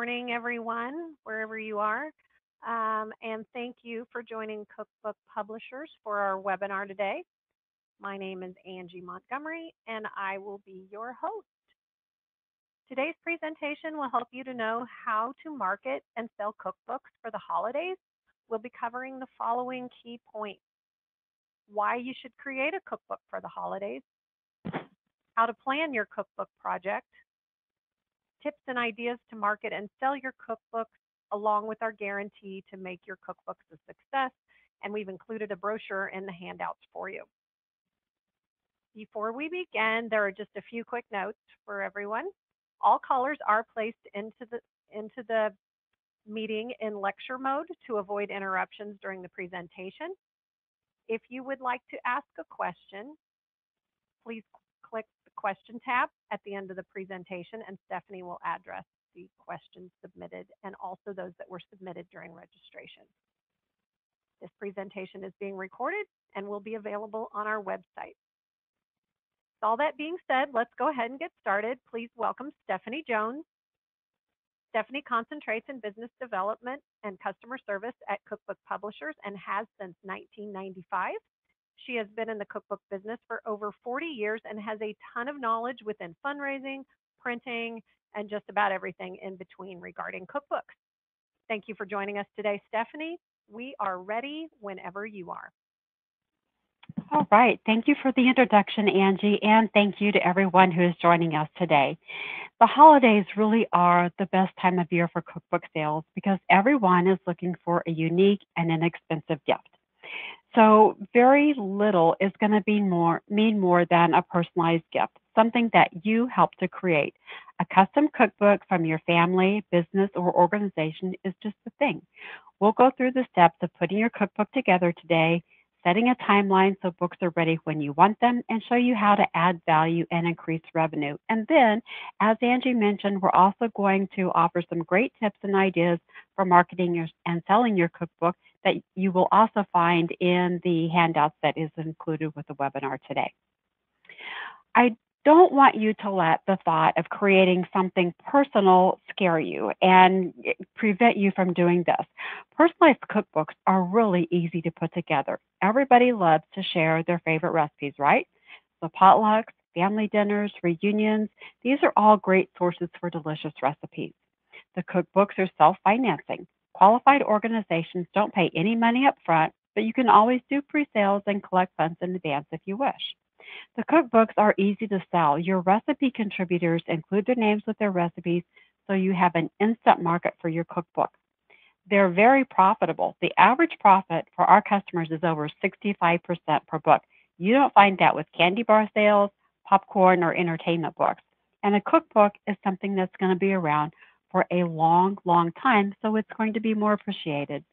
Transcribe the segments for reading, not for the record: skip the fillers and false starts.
morning, everyone, wherever you are. And thank you for joining Cookbook Publishers for our webinar today. My name is Angie Montgomery, and I will be your host. Today's presentation will help you to know how to market and sell cookbooks for the holidays. We'll be covering the following key points: why you should create a cookbook for the holidays, how to plan your cookbook project, tips and ideas to market and sell your cookbooks, along with our guarantee to make your cookbooks a success. And we've included a brochure in the handouts for you. Before we begin, there are just a few quick notes for everyone. All callers are placed into the meeting in lecture mode to avoid interruptions during the presentation. If you would like to ask a question, please click the question tab at the end of the presentation, and Stephanie will address the questions submitted and also those that were submitted during registration. This presentation is being recorded and will be available on our website. With all that being said, let's go ahead and get started. Please welcome Stephanie Jones. Stephanie concentrates in business development and customer service at Cookbook Publishers and has since 1995. She has been in the cookbook business for over 40 years and has a ton of knowledge within fundraising, printing, and just about everything in between regarding cookbooks. Thank you for joining us today, Stephanie. We are ready whenever you are. All right. Thank you for the introduction, Angie, and thank you to everyone who is joining us today. The holidays really are the best time of year for cookbook sales because everyone is looking for a unique and inexpensive gift. So very little is going to mean more than a personalized gift, something that you help to create. A custom cookbook from your family, business, or organization is just the thing. We'll go through the steps of putting your cookbook together today, setting a timeline so books are ready when you want them, and show you how to add value and increase revenue. And then, as Angie mentioned, we're also going to offer some great tips and ideas for marketing and selling your cookbook that you will also find in the handouts that is included with the webinar today. I don't want you to let the thought of creating something personal scare you and prevent you from doing this. Personalized cookbooks are really easy to put together. Everybody loves to share their favorite recipes, right? So potlucks, family dinners, reunions, these are all great sources for delicious recipes. The cookbooks are self-financing. Qualified organizations don't pay any money up front, but you can always do pre-sales and collect funds in advance if you wish. The cookbooks are easy to sell. Your recipe contributors include their names with their recipes, so you have an instant market for your cookbook. They're very profitable. The average profit for our customers is over 65% per book. You don't find that with candy bar sales, popcorn, or entertainment books. And a cookbook is something that's going to be around for a long, long time, so it's going to be more appreciated.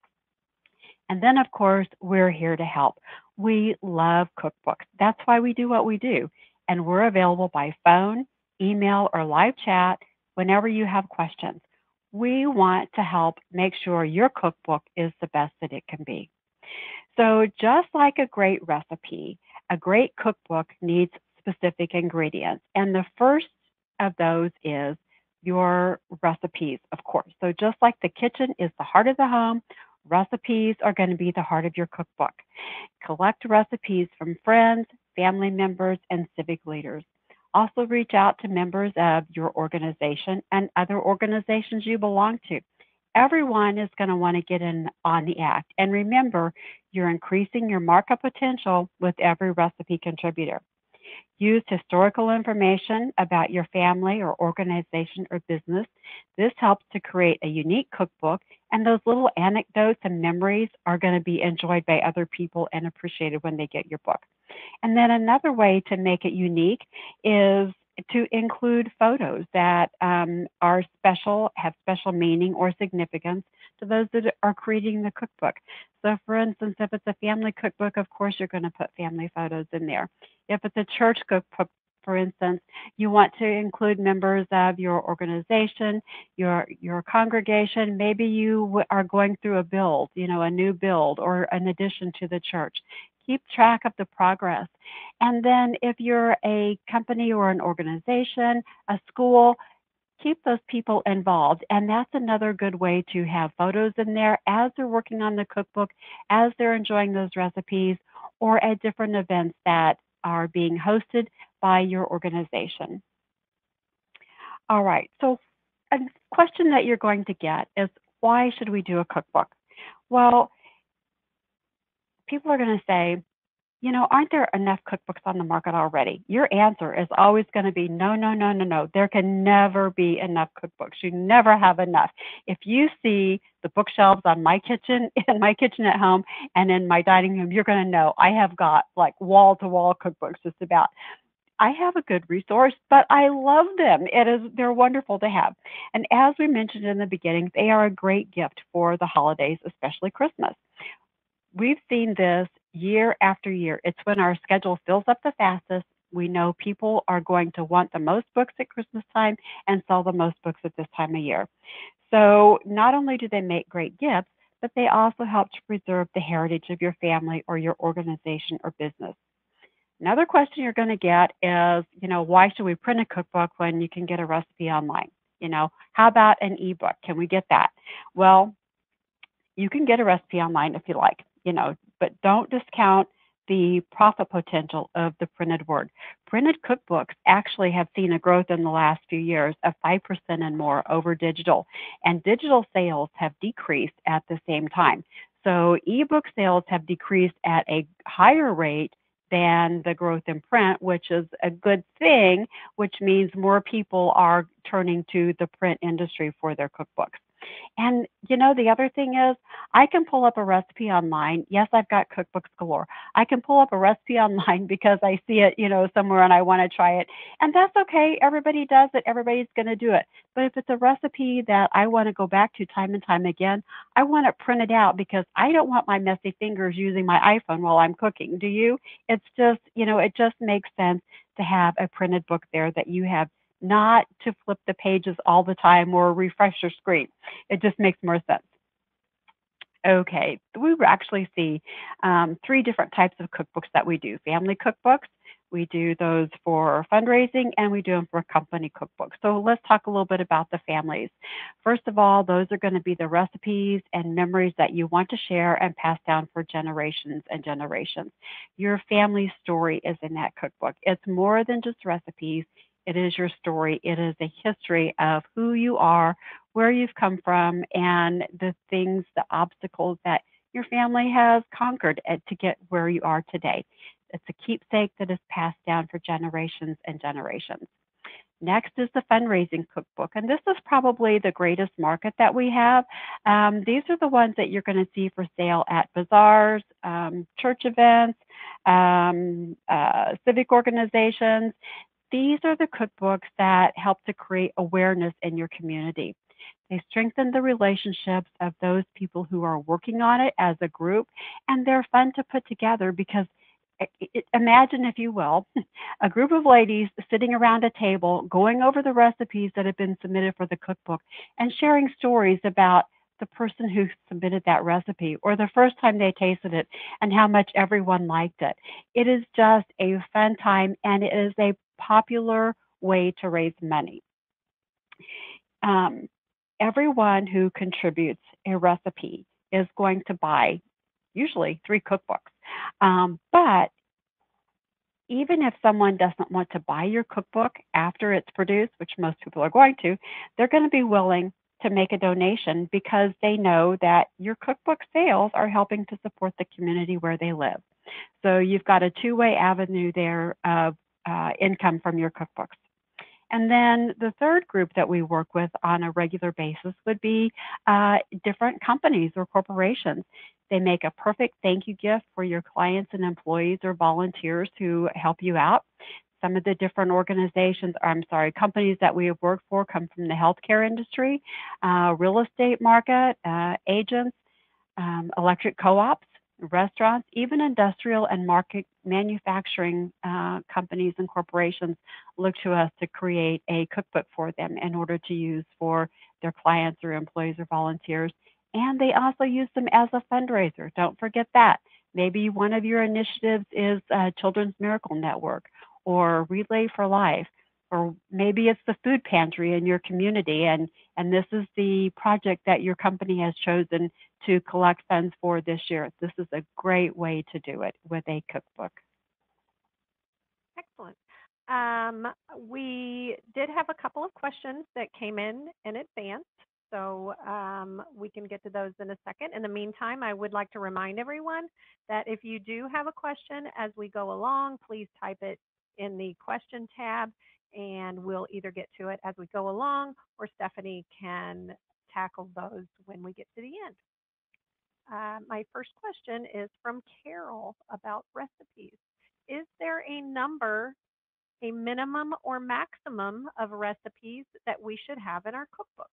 And then, of course, we're here to help. We love cookbooks. That's why we do what we do. And we're available by phone, email, or live chat whenever you have questions. We want to help make sure your cookbook is the best that it can be. So just like a great recipe, a great cookbook needs specific ingredients. And the first of those is your recipes, of course. So just like the kitchen is the heart of the home, recipes are going to be the heart of your cookbook. Collect recipes from friends, family members, and civic leaders. Also reach out to members of your organization and other organizations you belong to. Everyone is going to want to get in on the act. And remember, you're increasing your markup potential with every recipe contributor. Use historical information about your family or organization or business. This helps to create a unique cookbook, and those little anecdotes and memories are going to be enjoyed by other people and appreciated when they get your book. And then another way to make it unique is to include photos that are special, have special meaning or significance to those that are creating the cookbook. So for instance, if it's a family cookbook, of course, you're going to put family photos in there. If it's a church cookbook, for instance, you want to include members of your organization, your congregation. Maybe you are going through a build, a new build or an addition to the church. Keep track of the progress. And then if you're a company or an organization, a school, keep those people involved. And that's another good way to have photos in there as they're working on the cookbook, as they're enjoying those recipes, or at different events that are being hosted by your organization. All right. So, a question that you're going to get is, why should we do a cookbook? Well, people are going to say, aren't there enough cookbooks on the market already? Your answer is always going to be no, no, no, no, no. There can never be enough cookbooks. You never have enough. If you see the bookshelves on my kitchen, in my kitchen at home, and in my dining room, you're going to know I have got like wall to wall cookbooks just about. I have a good resource, but I love them. They're wonderful to have. And as we mentioned in the beginning, they are a great gift for the holidays, especially Christmas. We've seen this year after year. It's when our schedule fills up the fastest. We know people are going to want the most books at Christmas time and sell the most books at this time of year. So not only do they make great gifts, but they also help to preserve the heritage of your family or your organization or business. Another question you're going to get is, why should we print a cookbook when you can get a recipe online? How about an ebook? Can we get that? Well, you can get a recipe online if you like, but don't discount the profit potential of the printed word. Printed cookbooks actually have seen a growth in the last few years of 5% and more over digital, and digital sales have decreased at the same time. So ebook sales have decreased at a higher rate than the growth in print, which is a good thing, which means more people are turning to the print industry for their cookbooks. And the other thing is, I can pull up a recipe online. Yes, I've got cookbooks galore. I can pull up a recipe online because I see it, somewhere and I want to try it. And that's okay. Everybody does it. Everybody's going to do it. But if it's a recipe that I want to go back to time and time again, I want it printed out because I don't want my messy fingers using my iPhone while I'm cooking. Do you? It's just, it just makes sense to have a printed book there that you have, not to flip the pages all the time or refresh your screen. It just makes more sense. Okay, we actually see three different types of cookbooks that we do. Family cookbooks, we do those for fundraising, and we do them for company cookbooks. So let's talk a little bit about the families. First of all, those are going to be the recipes and memories that you want to share and pass down for generations and generations. Your family story is in that cookbook. It's more than just recipes. It is your story. It is a history of who you are, where you've come from, and the things, the obstacles that your family has conquered to get where you are today. It's a keepsake that is passed down for generations and generations. Next is the fundraising cookbook, and this is probably the greatest market that we have. These are the ones that you're going to see for sale at bazaars, church events, civic organizations. These are the cookbooks that help to create awareness in your community. They strengthen the relationships of those people who are working on it as a group, and they're fun to put together because imagine, if you will, a group of ladies sitting around a table going over the recipes that have been submitted for the cookbook and sharing stories about the person who submitted that recipe or the first time they tasted it and how much everyone liked it. It is just a fun time, and it is a popular way to raise money. Um, Everyone who contributes a recipe is going to buy usually 3 cookbooks. But even if someone doesn't want to buy your cookbook after it's produced, which most people are going to, they're going to be willing to make a donation because they know that your cookbook sales are helping to support the community where they live. So you've got a two-way avenue there of income from your cookbooks. And then the third group that we work with on a regular basis would be different companies or corporations. They make a perfect thank you gift for your clients and employees or volunteers who help you out. Some of the different companies that we have worked for come from the healthcare industry, real estate market, agents, electric co-ops, restaurants, even industrial and market manufacturing companies and corporations look to us to create a cookbook for them in order to use for their clients or employees or volunteers. And they also use them as a fundraiser. Don't forget that. Maybe one of your initiatives is Children's Miracle Network or Relay for Life. or maybe it's the food pantry in your community, and this is the project that your company has chosen to collect funds for this year. This is a great way to do it with a cookbook. Excellent. We did have a couple of questions that came in advance, so we can get to those in a second. In the meantime, I would like to remind everyone that if you do have a question as we go along, please type it in the question tab, and we'll either get to it as we go along, or Stephanie can tackle those when we get to the end. My first question is from Carol about recipes. Is there a number, a minimum or maximum of recipes that we should have in our cookbook?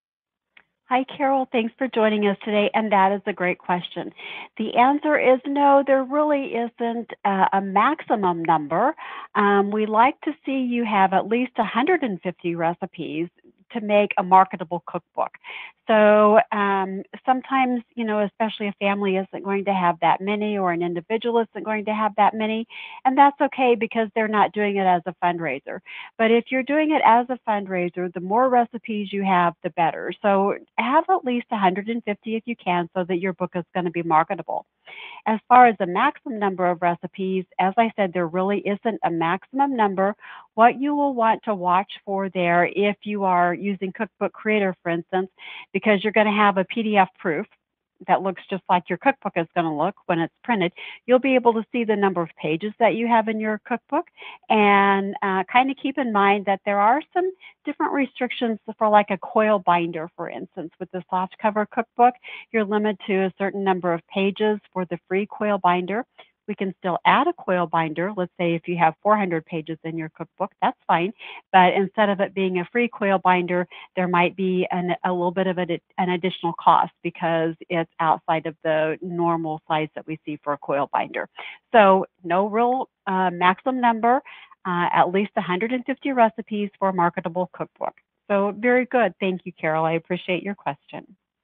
Hi, Carol. Thanks for joining us today. And that is a great question. The answer is no, there really isn't a maximum number. We like to see you have at least 150 recipes to make a marketable cookbook. So sometimes, especially a family isn't going to have that many, or an individual isn't going to have that many. And that's okay because they're not doing it as a fundraiser. But if you're doing it as a fundraiser, the more recipes you have, the better. So have at least 150 if you can, so that your book is going to be marketable. As far as the maximum number of recipes, as I said, there really isn't a maximum number. What you will want to watch for there, if you are using Cookbook Creator, for instance, because you're going to have a PDF proof that looks just like your cookbook is going to look when it's printed, you'll be able to see the number of pages that you have in your cookbook, and kind of keep in mind that there are some different restrictions for like a coil binder, for instance. With the softcover cookbook, you're limited to a certain number of pages for the free coil binder. We can still add a coil binder. Let's say if you have 400 pages in your cookbook, that's fine. But instead of it being a free coil binder, there might be a little bit of an additional cost because it's outside of the normal size that we see for a coil binder. So no real maximum number, at least 150 recipes for a marketable cookbook. So very good. Thank you, Carol. I appreciate your question.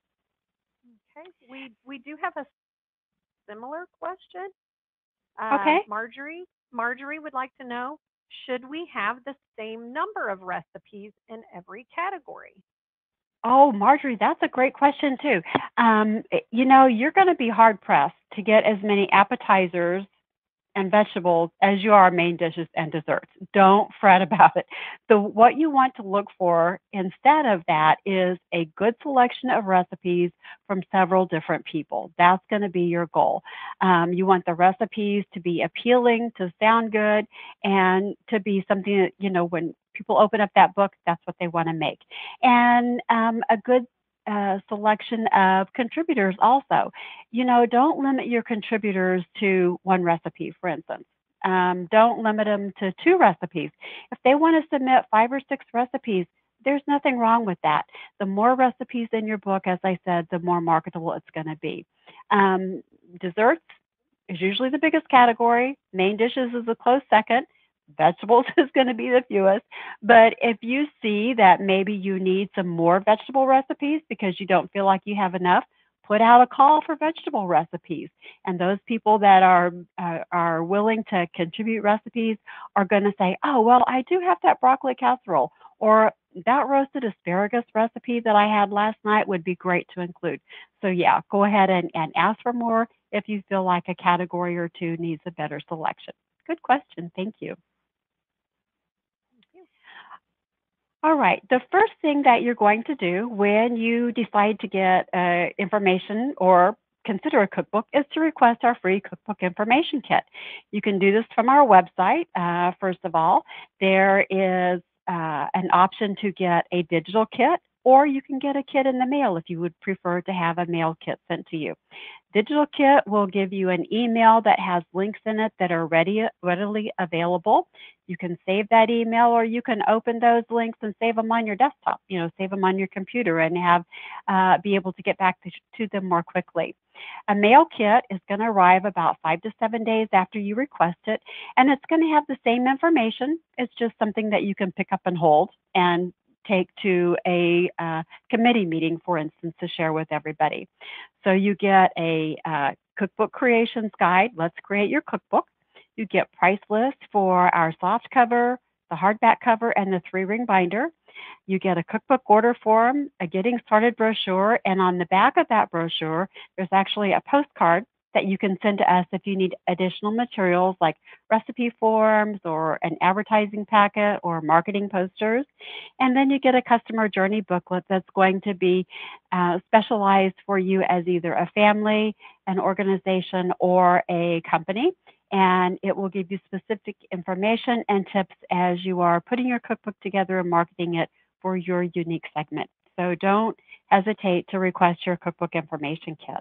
Okay, we do have a similar question. Okay. Marjorie would like to know, should we have the same number of recipes in every category? Oh, Marjorie, that's a great question too. You're going to be hard pressed to get as many appetizers and vegetables as you are main dishes and desserts. Don't fret about it. So what you want to look for instead of that is a good selection of recipes from several different people. That's going to be your goal. You want the recipes to be appealing, to sound good, and to be something that, when people open up that book, that's what they want to make. And a good selection of contributors also. Don't limit your contributors to one recipe, for instance. Don't limit them to 2 recipes. If they want to submit 5 or 6 recipes, there's nothing wrong with that. The more recipes in your book, as I said, the more marketable it's going to be. Desserts is usually the biggest category. Main dishes is a close second. Vegetables is going to be the fewest. But if you see that maybe you need some more vegetable recipes because you don't feel like you have enough, put out a call for vegetable recipes. And those people that are willing to contribute recipes are going to say, oh, well, I do have that broccoli casserole, or that roasted asparagus recipe that I had last night would be great to include. So yeah, go ahead and ask for more if you feel like a category or 2 needs a better selection. Good question. Thank you. All right. The first thing that you're going to do when you decide to get information or consider a cookbook is to request our free cookbook information kit. You can do this from our website. First of all, there is an option to get a digital kit, or you can get a kit in the mail if you would prefer to have a mail kit sent to you. Digital kit will give you an email that has links in it that are readily available. You can save that email, or you can open those links and save them on your desktop, save them on your computer and be able to get back to them more quickly. A mail kit is going to arrive about 5 to 7 days after you request it, and it's going to have the same information. It's just something that you can pick up and hold and take to a committee meeting, for instance, to share with everybody. So you get a cookbook creations guide. Let's create your cookbook. You get price lists for our soft cover, the hardback cover, and the 3-ring binder. You get a cookbook order form, a getting started brochure, and on the back of that brochure, there's actually a postcard that you can send to us if you need additional materials like recipe forms or an advertising packet or marketing posters. And then you get a customer journey booklet that's going to be specialized for you as either a family, an organization, or a company. And it will give you specific information and tips as you are putting your cookbook together and marketing it for your unique segment. So don't hesitate to request your cookbook information kit.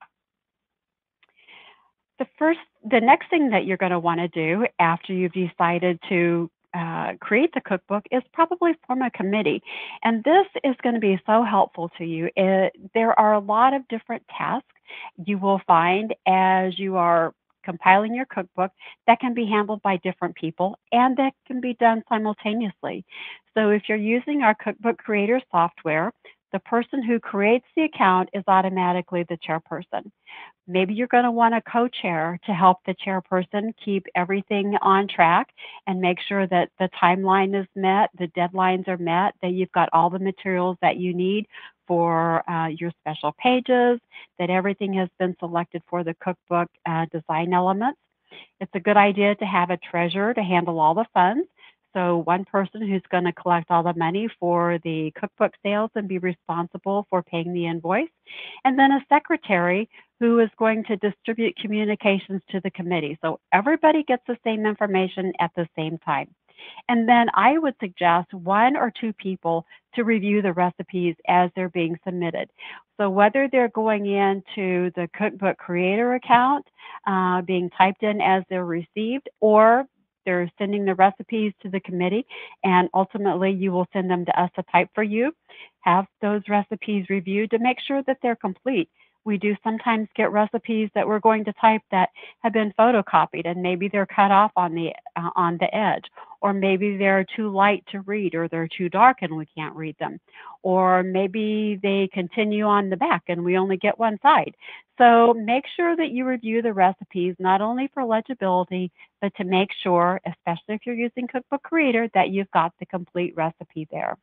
The next thing that you're going to want to do after you've decided to create the cookbook is probably form a committee. And this is going to be so helpful to you. There are a lot of different tasks you will find as you are compiling your cookbook that can be handled by different people and that can be done simultaneously. So if you're using our cookbook creator software, the person who creates the account is automatically the chairperson. Maybe you're going to want a co-chair to help the chairperson keep everything on track and make sure that the timeline is met, the deadlines are met, that you've got all the materials that you need for your special pages, that everything has been selected for the cookbook design elements. It's a good idea to have a treasurer to handle all the funds. So one person who's going to collect all the money for the cookbook sales and be responsible for paying the invoice. And then a secretary who is going to distribute communications to the committee. So everybody gets the same information at the same time. And then I would suggest 1 or 2 people to review the recipes as they're being submitted. So whether they're going into the Cookbook Creator account, being typed in as they're received, or they're sending the recipes to the committee, and ultimately you will send them to us to type for you. Have those recipes reviewed to make sure that they're complete. We do sometimes get recipes that we're going to type that have been photocopied, and maybe they're cut off on the edge, or maybe they're too light to read, or they're too dark and we can't read them, or maybe they continue on the back and we only get one side. So make sure that you review the recipes not only for legibility, but to make sure, especially if you're using Cookbook Creator, that you've got the complete recipe there.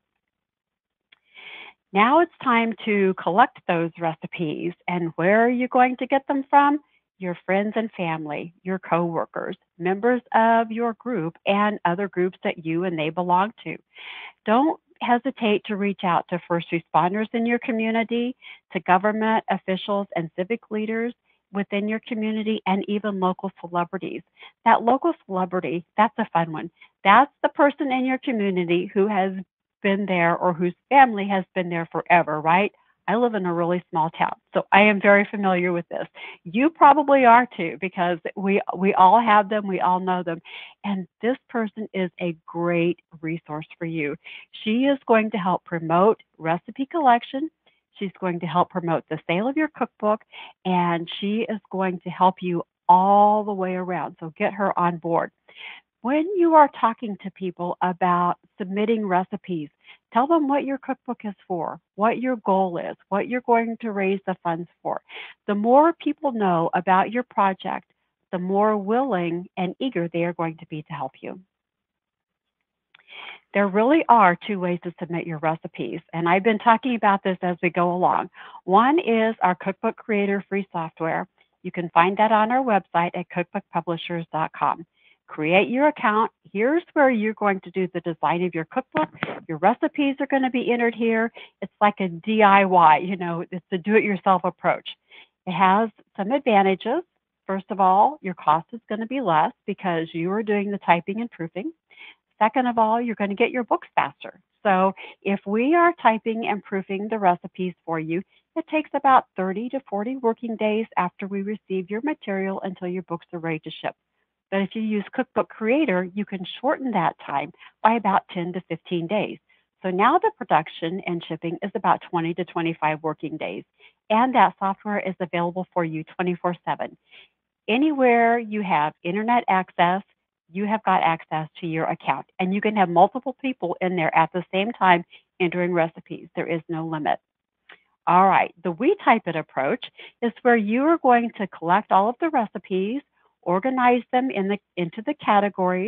Now it's time to collect those recipes. And where are you going to get them from? Your friends and family, your coworkers, members of your group, and other groups that you and they belong to. Don't hesitate to reach out to first responders in your community, to government officials and civic leaders within your community, and even local celebrities. That local celebrity, that's a fun one. That's the person in your community who has been there or whose family has been there forever, right? I live in a really small town, so I am very familiar with this. You probably are too, because we all have them, we all know them. And this person is a great resource for you. She is going to help promote recipe collection. She's going to help promote the sale of your cookbook, and she is going to help you all the way around. So get her on board. When you are talking to people about submitting recipes, tell them what your cookbook is for, what your goal is, what you're going to raise the funds for. The more people know about your project, the more willing and eager they are going to be to help you. There really are 2 ways to submit your recipes, and I've been talking about this as we go along. One is our Cookbook Creator free software. You can find that on our website at cookbookpublishers.com. Create your account. Here's where you're going to do the design of your cookbook. Your recipes are going to be entered here. It's like a DIY, it's a do-it-yourself approach. It has some advantages. First of all, your cost is going to be less because you are doing the typing and proofing. Second of all, you're going to get your books faster. So if we are typing and proofing the recipes for you, it takes about 30 to 40 working days after we receive your material until your books are ready to ship. But if you use Cookbook Creator, you can shorten that time by about 10 to 15 days. So now the production and shipping is about 20 to 25 working days. And that software is available for you 24/7. Anywhere you have internet access, you have got access to your account. And you can have multiple people in there at the same time entering recipes. There is no limit. All right, the We Type It approach is where you are going to collect all of the recipes, organize them into the categories,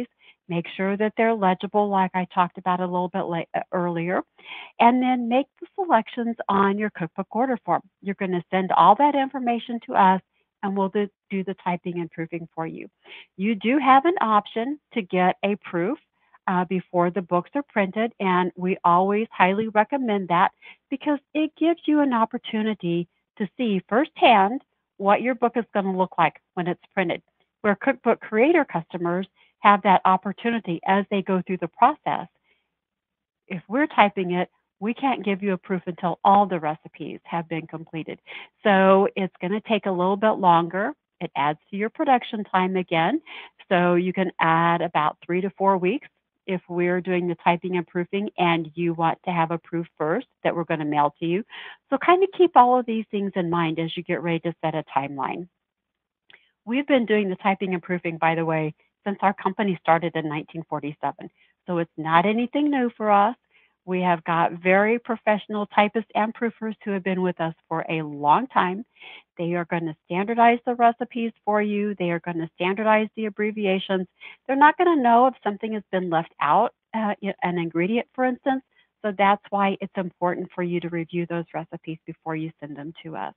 Make sure that they're legible, like I talked about a little bit earlier, and then make the selections on your cookbook order form. You're going to send all that information to us, and we'll do the typing and proofing for you. You do have an option to get a proof before the books are printed, and we always highly recommend that because it gives you an opportunity to see firsthand what your book is going to look like when it's printed. Where cookbook creator customers have that opportunity as they go through the process. If we're typing it, we can't give you a proof until all the recipes have been completed. So it's going to take a little bit longer. It adds to your production time again. So you can add about 3 to 4 weeks if we're doing the typing and proofing and you want to have a proof first that we're going to mail to you. So kind of keep all of these things in mind as you get ready to set a timeline. We've been doing the typing and proofing, by the way, since our company started in 1947. So it's not anything new for us. We have got very professional typists and proofers who have been with us for a long time. They are going to standardize the recipes for you. They are going to standardize the abbreviations. They're not going to know if something has been left out, an ingredient, for instance. So that's why it's important for you to review those recipes before you send them to us.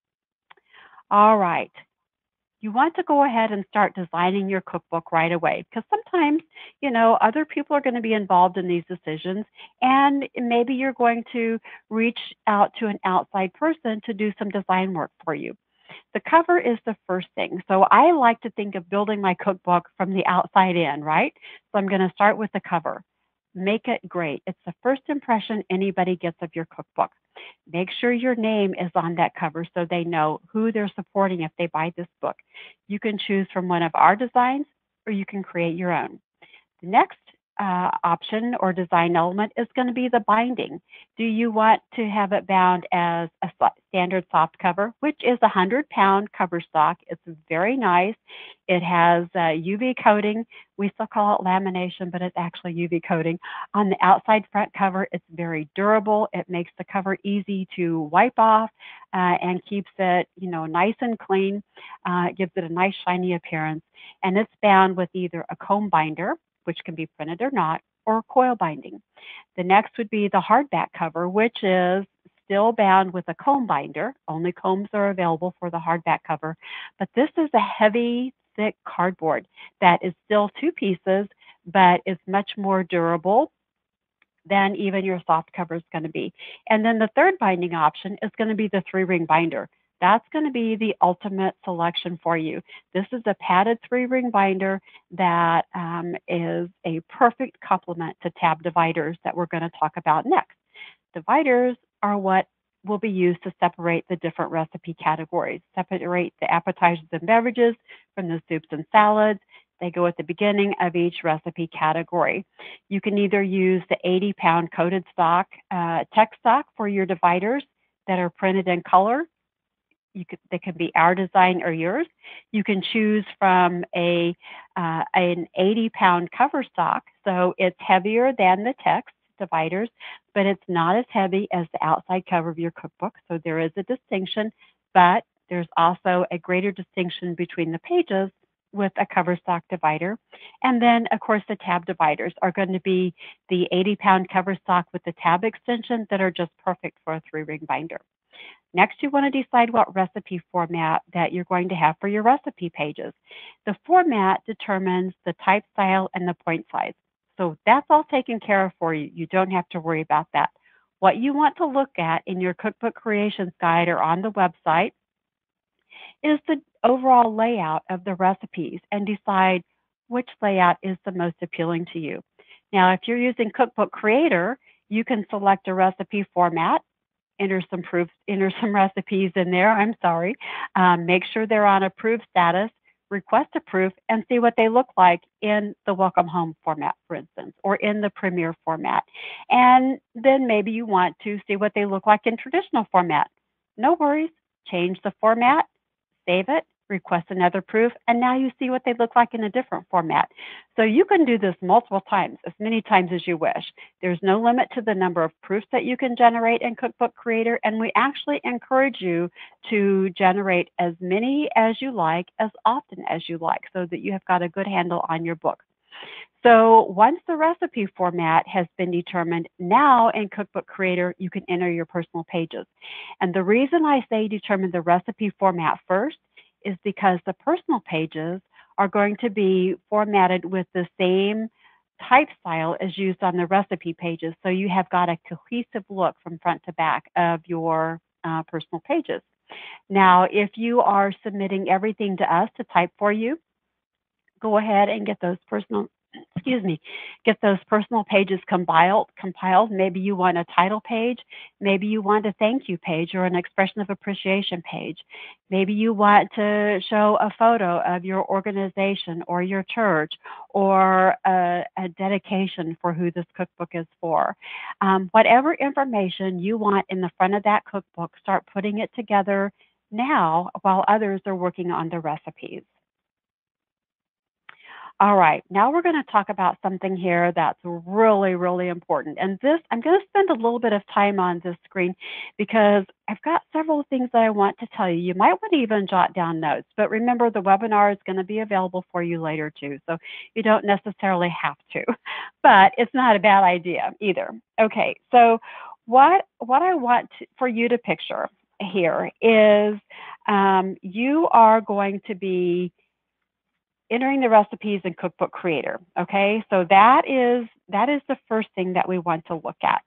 All right, you want to go ahead and start designing your cookbook right away because sometimes, other people are going to be involved in these decisions, and maybe you're going to reach out to an outside person to do some design work for you. The cover is the first thing. So I like to think of building my cookbook from the outside in, right? So I'm going to start with the cover. Make it great. It's the first impression anybody gets of your cookbook. Make sure your name is on that cover so they know who they're supporting if they buy this book. You can choose from one of our designs or you can create your own. The next option or design element is going to be the binding. Do you want to have it bound as a standard soft cover, which is a 100-pound cover stock? It's very nice. It has UV coating. We still call it lamination, but it's actually UV coating. On the outside front cover, it's very durable. It makes the cover easy to wipe off and keeps it, nice and clean. It gives it a nice shiny appearance. And it's bound with either a comb binder, which can be printed or not, or coil binding. The next would be the hardback cover, which is still bound with a comb binder. Only combs are available for the hardback cover. But this is a heavy, thick cardboard that is still 2 pieces, but is much more durable than even your soft cover is going to be. And then the third binding option is going to be the 3-ring binder. That's going to be the ultimate selection for you. This is a padded 3-ring binder that is a perfect complement to tab dividers that we're going to talk about next. Dividers are what will be used to separate the different recipe categories, separate the appetizers and beverages from the soups and salads. They go at the beginning of each recipe category. You can either use the 80-pound coated stock, tech stock for your dividers that are printed in color. They can be our design or yours. You can choose from an 80-pound cover stock, so it's heavier than the text dividers, but it's not as heavy as the outside cover of your cookbook, so there is a distinction, but there's also a greater distinction between the pages with a cover stock divider. And then, of course, the tab dividers are going to be the 80-pound cover stock with the tab extension that are just perfect for a 3-ring binder. Next, you want to decide what recipe format that you're going to have for your recipe pages. The format determines the type, style, and the point size. So that's all taken care of for you. You don't have to worry about that. What you want to look at in your cookbook creations guide or on the website is the overall layout of the recipes and decide which layout is the most appealing to you. Now, if you're using Cookbook Creator, you can select a recipe format, enter some recipes in there. Make sure they're on approved status, request a proof, and see what they look like in the Welcome Home format, for instance, or in the Premier format. And then maybe you want to see what they look like in traditional format. No worries. Change the format, save it, request another proof, and now you see what they look like in a different format. So you can do this multiple times, as many times as you wish. There's no limit to the number of proofs that you can generate in Cookbook Creator, and we actually encourage you to generate as many as you like, as often as you like, so that you have got a good handle on your book. So once the recipe format has been determined, now in Cookbook Creator, you can enter your personal pages. And the reason I say determine the recipe format first is because the personal pages are going to be formatted with the same type style as used on the recipe pages. So you have got a cohesive look from front to back of your personal pages. Now, if you are submitting everything to us to type for you, go ahead and get those personal excuse me, get those personal pages compiled. Maybe you want a title page, maybe you want a thank you page or an expression of appreciation page. Maybe you want to show a photo of your organization or your church or a dedication for who this cookbook is for. Whatever information you want in the front of that cookbook, start putting it together now while others are working on the recipes. All right, now we're going to talk about something here that's really, really important. And this, I'm going to spend a little bit of time on this screen because I've got several things that I want to tell you. You might want to even jot down notes, but remember the webinar is going to be available for you later too, so you don't necessarily have to, but it's not a bad idea either. Okay, so what I want for you to picture here is you are going to be entering the recipes in Cookbook Creator. Okay, so that is the first thing that we want to look at.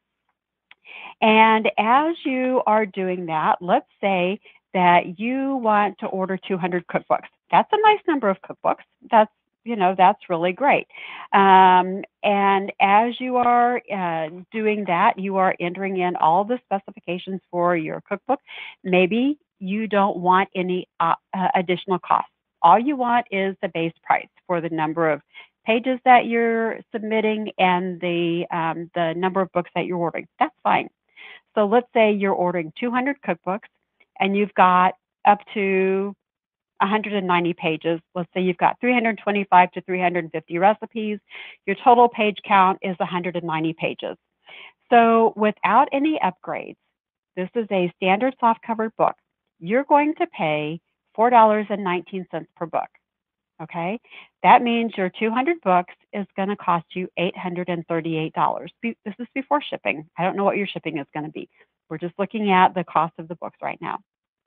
And as you are doing that, let's say that you want to order 200 cookbooks. That's a nice number of cookbooks. That's really great. And as you are doing that, you are entering in all the specifications for your cookbook. Maybe you don't want any additional costs. All you want is the base price for the number of pages that you're submitting and the number of books that you're ordering. That's fine. So let's say you're ordering 200 cookbooks and you've got up to 190 pages. Let's say you've got 325 to 350 recipes. Your total page count is 190 pages. So without any upgrades, this is a standard softcover book. You're going to pay $4.19 per book. Okay, that means your 200 books is going to cost you $838. This is before shipping. I don't know what your shipping is going to be. We're just looking at the cost of the books right now.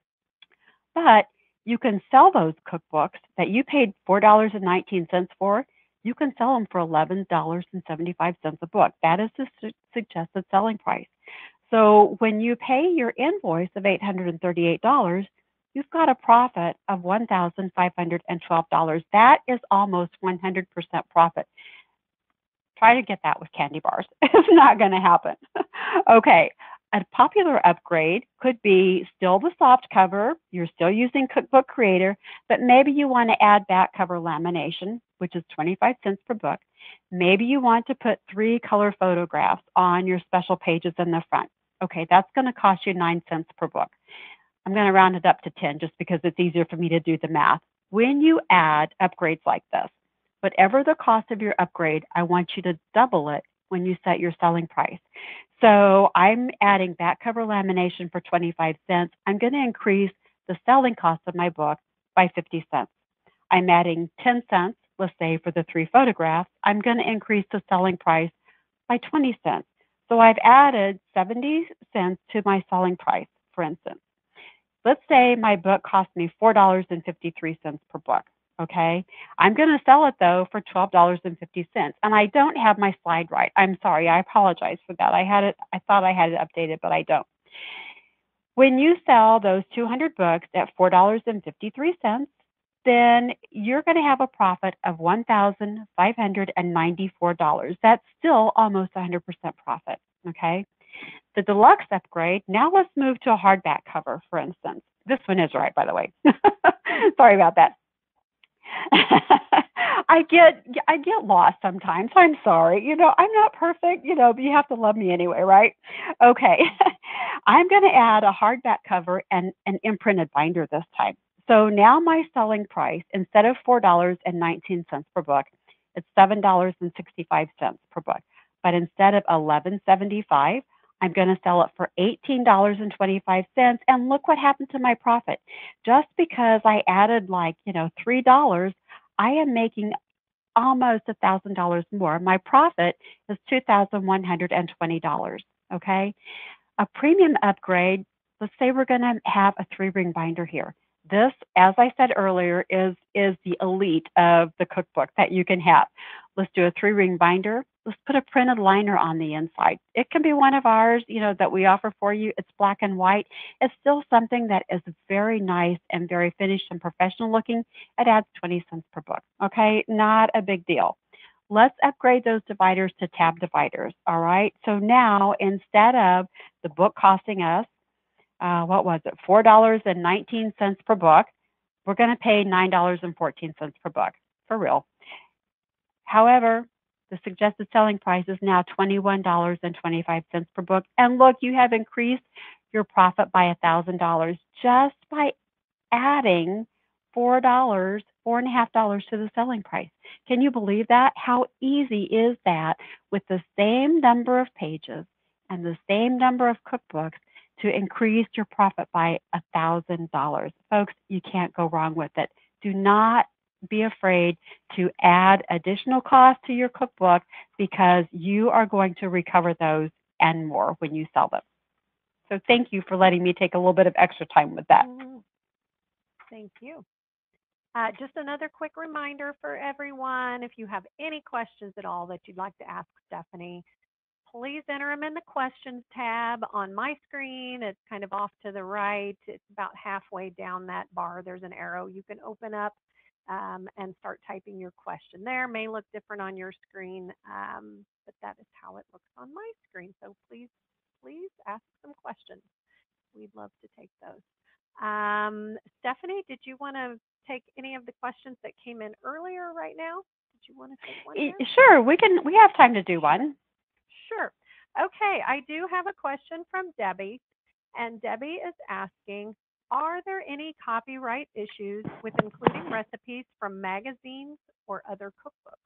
But you can sell those cookbooks that you paid $4.19 for. You can sell them for $11.75 a book. That is the suggested selling price. So when you pay your invoice of $838, you've got a profit of $1,512. That is almost 100% profit. Try to get that with candy bars. It's not going to happen. Okay, a popular upgrade could be still the soft cover. You're still using Cookbook Creator, but maybe you want to add back cover lamination, which is 25 cents per book. Maybe you want to put 3 color photographs on your special pages in the front. Okay, that's going to cost you 9 cents per book. I'm going to round it up to 10 just because it's easier for me to do the math. When you add upgrades like this, whatever the cost of your upgrade, I want you to double it when you set your selling price. So I'm adding back cover lamination for 25 cents. I'm going to increase the selling cost of my book by 50 cents. I'm adding 10 cents, let's say for the 3 photographs. I'm going to increase the selling price by 20 cents. So I've added 70 cents to my selling price, for instance. Let's say my book cost me $4.53 per book. Okay, I'm going to sell it though for $12.50, and I don't have my slide right. I'm sorry, I apologize for that. I thought I had it updated, but I don't. When you sell those 200 books at $4.53, then you're going to have a profit of $1,594. That's still almost 100% profit. Okay. The deluxe upgrade, now let's move to a hardback cover, for instance. This one is right, by the way. Sorry about that. I get lost sometimes. I'm sorry. I'm not perfect, but you have to love me anyway, right? Okay. I'm going to add a hardback cover and an imprinted binder this time. So now my selling price, instead of $4.19 per book, it's $7.65 per book. But instead of $11.75, I'm going to sell it for $18.25. And look what happened to my profit. Just because I added $3, I am making almost $1,000 more. My profit is $2,120. Okay. A premium upgrade, let's say we're going to have a 3-ring binder here. This, as I said earlier, is the elite of the cookbook that you can have. Let's do a 3-ring binder. Let's put a printed liner on the inside. It can be one of ours, that we offer for you. It's black and white. It's still something that is very nice and very finished and professional looking. It adds 20 cents per book. Okay, not a big deal. Let's upgrade those dividers to tab dividers. All right. So now instead of the book costing us, what was it, $4.19 per book, we're going to pay $9.14 per book, for real. However, the suggested selling price is now $21.25 per book. And look, you have increased your profit by $1,000 just by adding $4.50 to the selling price. Can you believe that? How easy is that with the same number of pages and the same number of cookbooks to increase your profit by $1,000? Folks, you can't go wrong with it. Do not be afraid to add additional costs to your cookbook because you are going to recover those and more when you sell them. So thank you for letting me take a little bit of extra time with that. Thank you. Just another quick reminder for everyone, if you have any questions at all that you'd like to ask Stephanie, please enter them in the questions tab on my screen. It's kind of off to the right. It's about halfway down that bar. There's an arrow you can open up and start typing your question there. May look different on your screen, but that is how it looks on my screen. So please ask some questions. We'd love to take those. Stephanie, did you want to take any of the questions that came in earlier right now? Did you want to take one here? Sure, we have time to do one. Sure. Okay, I do have a question from Debbie, and Debbie is asking, are there any copyright issues with including recipes from magazines or other cookbooks?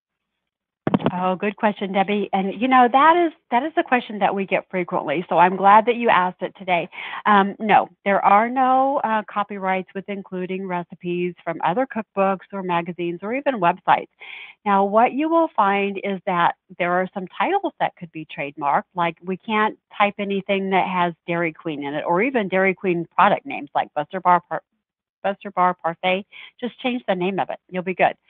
Oh, good question, Debbie. And that is a question that we get frequently. So I'm glad that you asked it today. No, there are no copyrights with including recipes from other cookbooks or magazines or even websites. Now, what you will find is that there are some titles that could be trademarked, like we can't type anything that has Dairy Queen in it, or even Dairy Queen product names like Buster Bar Parfait. Just change the name of it. You'll be good.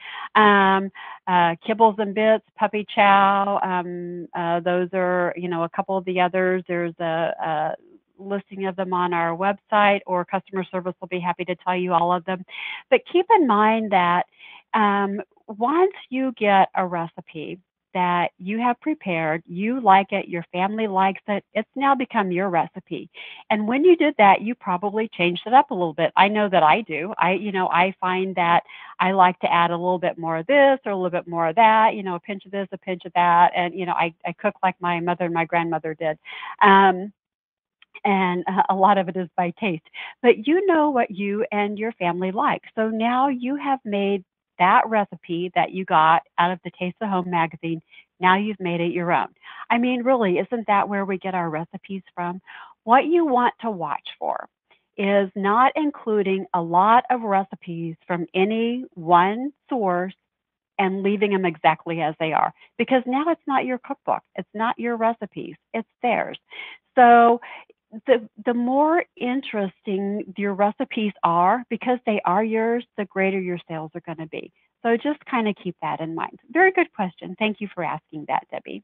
Kibbles and Bits, Puppy Chow. Those are, a couple of the others. There's a listing of them on our website, or customer service will be happy to tell you all of them. But keep in mind that once you get a recipe that you have prepared, you like it, your family likes it, it's now become your recipe. And when you did that, you probably changed it up a little bit. I know that I do. I find that I like to add a little bit more of this or a little bit more of that, a pinch of this, a pinch of that. And, I cook like my mother and my grandmother did. And a lot of it is by taste. But you know what you and your family like. So now you have made that recipe that you got out of the Taste of Home magazine. Now you've made it your own. I mean, really, isn't that where we get our recipes from? What you want to watch for is not including a lot of recipes from any one source and leaving them exactly as they are, because now it's not your cookbook. It's not your recipes. It's theirs. So the more interesting your recipes are, because they are yours, the greater your sales are going to be. So just kind of keep that in mind. Very good question. Thank you for asking that, Debbie.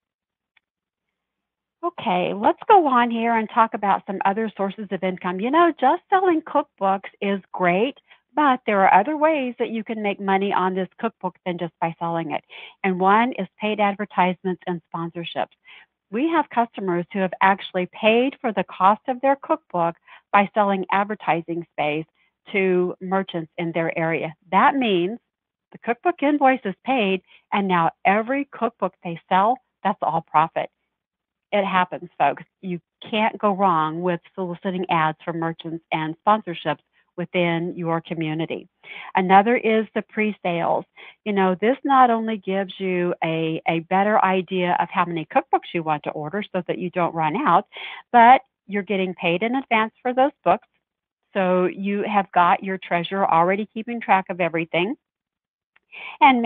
Okay, let's go on here and talk about some other sources of income. Just selling cookbooks is great, but there are other ways that you can make money on this cookbook than just by selling it. And one is paid advertisements and sponsorships. We have customers who have actually paid for the cost of their cookbook by selling advertising space to merchants in their area. That means the cookbook invoice is paid, and now every cookbook they sell, that's all profit. It happens, folks. You can't go wrong with soliciting ads from merchants and sponsorships within your community. Another is the pre-sales. This not only gives you a better idea of how many cookbooks you want to order so that you don't run out, but you're getting paid in advance for those books. So you have got your treasurer already keeping track of everything. And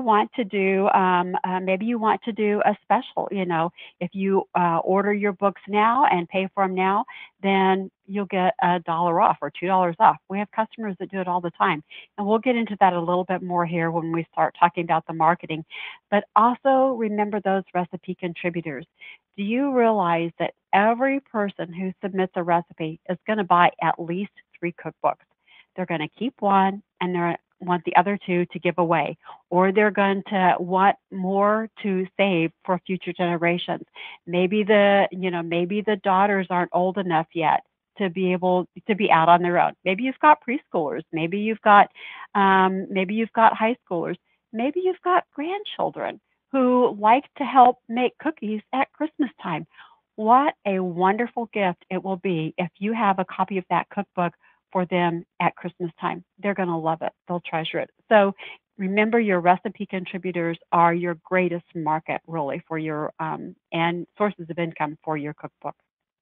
maybe you want to do a special. If you order your books now and pay for them now, then you'll get $1 off or $2 off. We have customers that do it all the time, and we'll get into that a little bit more here when we start talking about the marketing. But also remember those recipe contributors. Do you realize that every person who submits a recipe is going to buy at least 3 cookbooks? They're going to keep one and they want the other two to give away, or they're going to want more to save for future generations. Maybe the daughters aren't old enough yet to be able to be out on their own. Maybe you've got preschoolers. Maybe you've got high schoolers. Maybe you've got grandchildren who like to help make cookies at Christmas time. What a wonderful gift it will be if you have a copy of that cookbook for them at Christmas time. They're going to love it. They'll treasure it. So remember, your recipe contributors are your greatest market, really, for your and sources of income for your cookbook.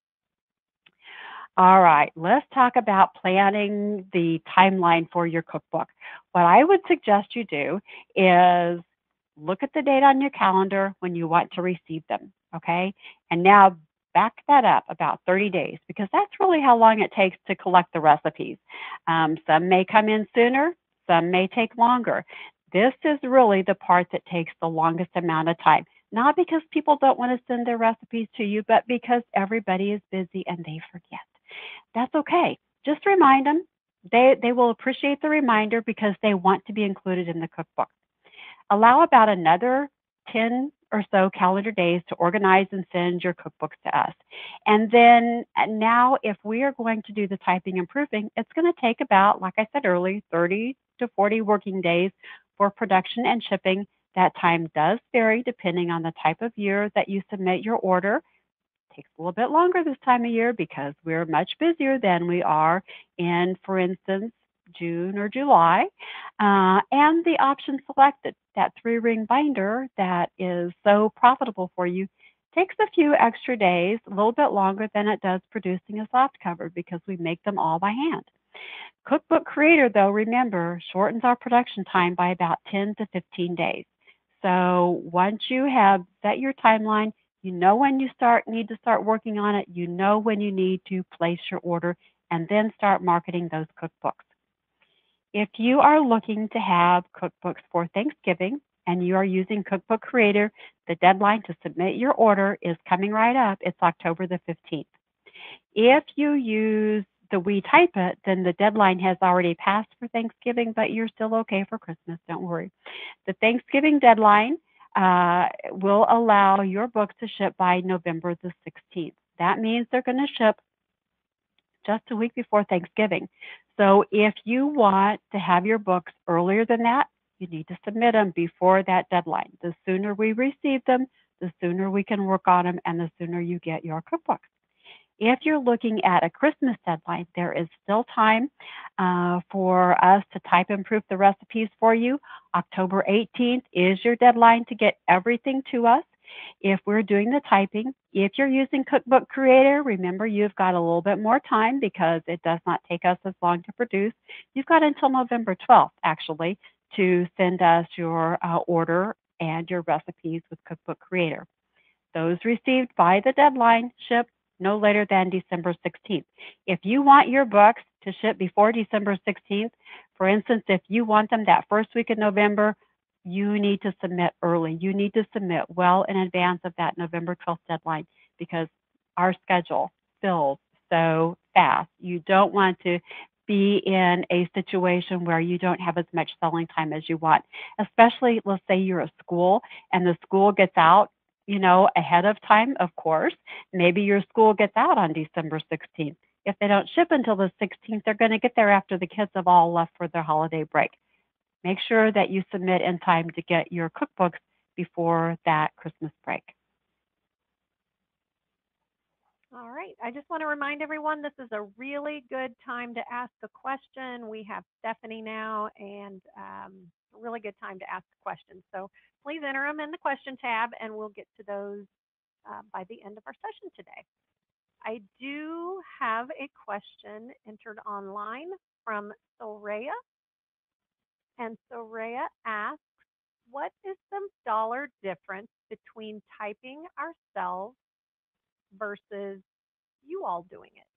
All right, let's talk about planning the timeline for your cookbook. What I would suggest you do is look at the date on your calendar when you want to receive them, okay? And now back that up about 30 days because that's really how long it takes to collect the recipes. Some may come in sooner, some may take longer. This is really the part that takes the longest amount of time. Not because people don't want to send their recipes to you, but because everybody is busy and they forget. That's okay. Just remind them. They will appreciate the reminder because they want to be included in the cookbook. Allow about another 10 or so calendar days to organize and send your cookbooks to us. And then now, if we are going to do the typing and proofing, it's going to take about, like I said earlier, 30 to 40 working days for production and shipping. That time does vary depending on the type of year that you submit your order. Takes a little bit longer this time of year because we're much busier than we are in, for instance, June or July. And the option selected, that 3-ring binder that is so profitable for you, takes a few extra days, a little bit longer than it does producing a soft cover because we make them all by hand. Cookbook Creator, though, remember, shortens our production time by about 10 to 15 days. So once you have set your timeline, you know when you need to start working on it, you know when you need to place your order, and then start marketing those cookbooks. If you are looking to have cookbooks for Thanksgiving and you are using Cookbook Creator, the deadline to submit your order is coming right up. It's October the 15th. If you use the We Type It, then the deadline has already passed for Thanksgiving, but you're still okay for Christmas. Don't worry. The Thanksgiving deadline will allow your book to ship by November the 16th. That means they're going to ship just a week before Thanksgiving. So if you want to have your books earlier than that, you need to submit them before that deadline. The sooner we receive them, the sooner we can work on them, and the sooner you get your cookbooks. If you're looking at a Christmas deadline, there is still time for us to type and proof the recipes for you. October 18th is your deadline to get everything to us. If we're doing the typing, if you're using Cookbook Creator, remember you've got a little bit more time because it does not take us as long to produce. You've got until November 12th, actually, to send us your order and your recipes with Cookbook Creator. Those received by the deadline ship no later than December 16th. If you want your books to ship before December 16th, for instance, if you want them that first week of November, you need to submit early. You need to submit well in advance of that November 12th deadline because our schedule fills so fast. You don't want to be in a situation where you don't have as much selling time as you want, especially let's say you're a school and the school gets out ahead of time, of course. Maybe your school gets out on December 16th. If they don't ship until the 16th, they're going to get there after the kids have all left for their holiday break. Make sure that you submit in time to get your cookbooks before that Christmas break. All right. I just want to remind everyone this is a really good time to ask a question. We have Stephanie now, and a really good time to ask questions. So please enter them in the question tab, and we'll get to those by the end of our session today. I do have a question entered online from Soraya. And so Rhea asks, what is the dollar difference between typing ourselves versus you all doing it?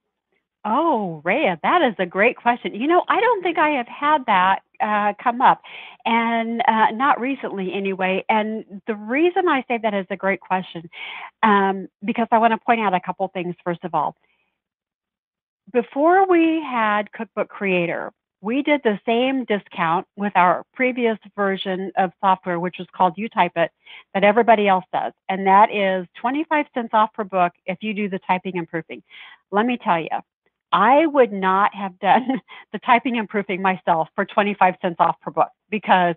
Oh, Rhea, that is a great question. I don't think I have had that come up, and not recently anyway. And the reason I say that is a great question, because I want to point out a couple things. First of all, before we had Cookbook Creator, we did the same discount with our previous version of software, which was called You Type It, that everybody else does. And that is 25 cents off per book if you do the typing and proofing. Let me tell you, I would not have done the typing and proofing myself for 25 cents off per book because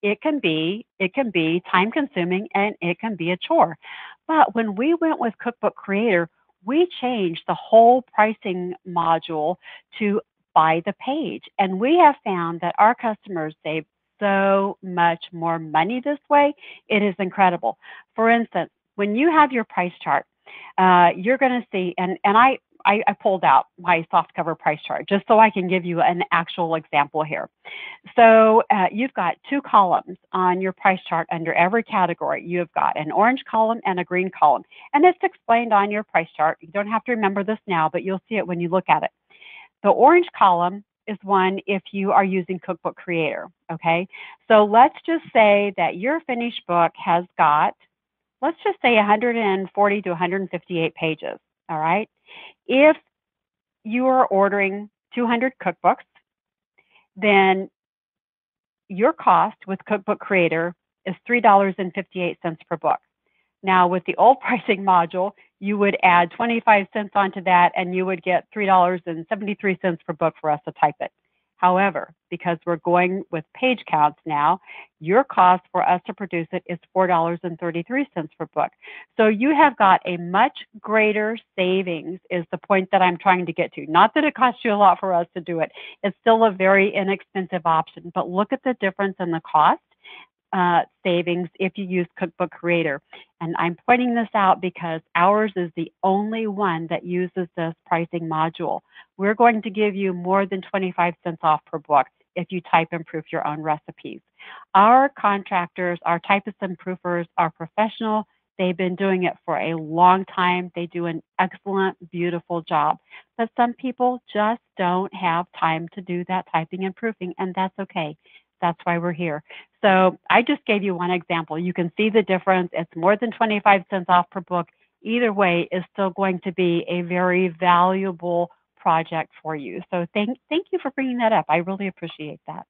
it can be time consuming and it can be a chore. But when we went with Cookbook Creator, we changed the whole pricing module to by the page. And we have found that our customers save so much more money this way. It is incredible. For instance, when you have your price chart, you're going to see, and I pulled out my softcover price chart just so I can give you an actual example here. So you've got two columns on your price chart under every category. You've got an orange column and a green column. And it's explained on your price chart. You don't have to remember this now, but you'll see it when you look at it. The orange column is one if you are using Cookbook Creator, okay? So let's just say that your finished book has got, let's just say 140 to 158 pages, all right? If you are ordering 200 cookbooks, then your cost with Cookbook Creator is $3.58 per book. Now, with the old pricing module, you would add 25 cents onto that and you would get $3.73 per book for us to type it. However, because we're going with page counts now, your cost for us to produce it is $4.33 per book. So you have got a much greater savings is the point that I'm trying to get to. Not that it costs you a lot for us to do it. It's still a very inexpensive option, but look at the difference in the cost savings if you use Cookbook Creator. And I'm pointing this out because ours is the only one that uses this pricing module. We're going to give you more than 25 cents off per book if you type and proof your own recipes. Our contractors, our typists and proofers are professional. They've been doing it for a long time. They do an excellent, beautiful job. But some people just don't have time to do that typing and proofing, and that's okay. That's why we're here. So I just gave you one example. You can see the difference. It's more than 25 cents off per book. Either way is still going to be a very valuable project for you. So thank you for bringing that up. I really appreciate that.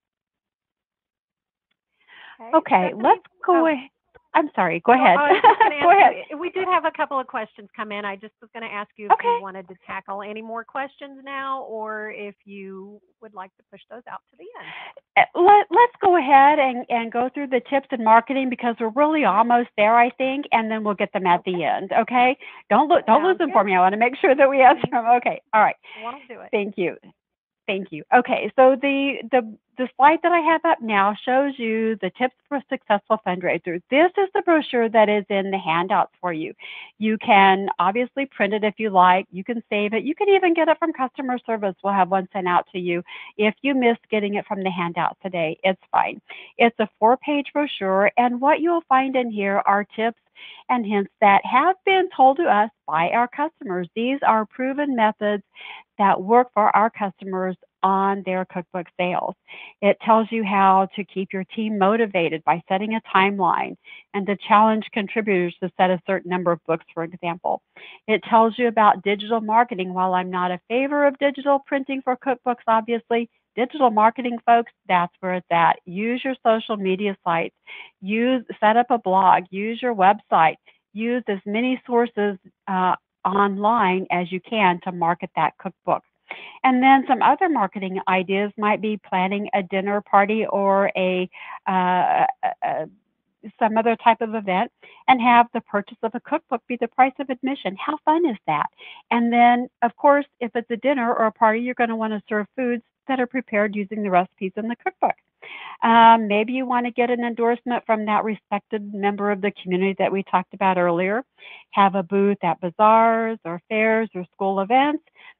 Okay, Okay, Stephanie. let's go Oh, ahead. I'm sorry. Go oh, ahead. I was just going to Go ask ahead. you. We did have a couple of questions come in. I just was going to ask you if you Okay. wanted to tackle any more questions now, or if you would like to push those out to the end. Let's go ahead and go through the tips in marketing because we're really almost there, I think, and then we'll get them at the Okay, end. Okay? Don't lose sounds them for good. me. I want to make sure that we answer them. Okay. All right. Won't do it. Thank you. Thank you. Okay, so the slide that I have up now shows you the tips for successful fundraisers. This is the brochure that is in the handouts for you. You can obviously print it if you like. You can save it. You can even get it from customer service. We'll have one sent out to you. If you missed getting it from the handout today, it's fine. It's a 4-page brochure, and what you'll find in here are tips and hints that have been told to us by our customers. These are proven methods that work for our customers on their cookbook sales. It tells you how to keep your team motivated by setting a timeline and to challenge contributors to set a certain number of books, for example. It tells you about digital marketing. While I'm not a favor of digital printing for cookbooks, obviously, digital marketing, folks, that's where it's at. Use your social media sites. Set up a blog. Use your website. Use as many sources online as you can to market that cookbook. And then some other marketing ideas might be planning a dinner party or uh, a some other type of event and have the purchase of a cookbook be the price of admission. How fun is that? And then, of course, if it's a dinner or a party, you're going to want to serve foods that are prepared using the recipes in the cookbook. Maybe you want to get an endorsement from that respected member of the community that we talked about earlier. Have a booth at bazaars or fairs or school events.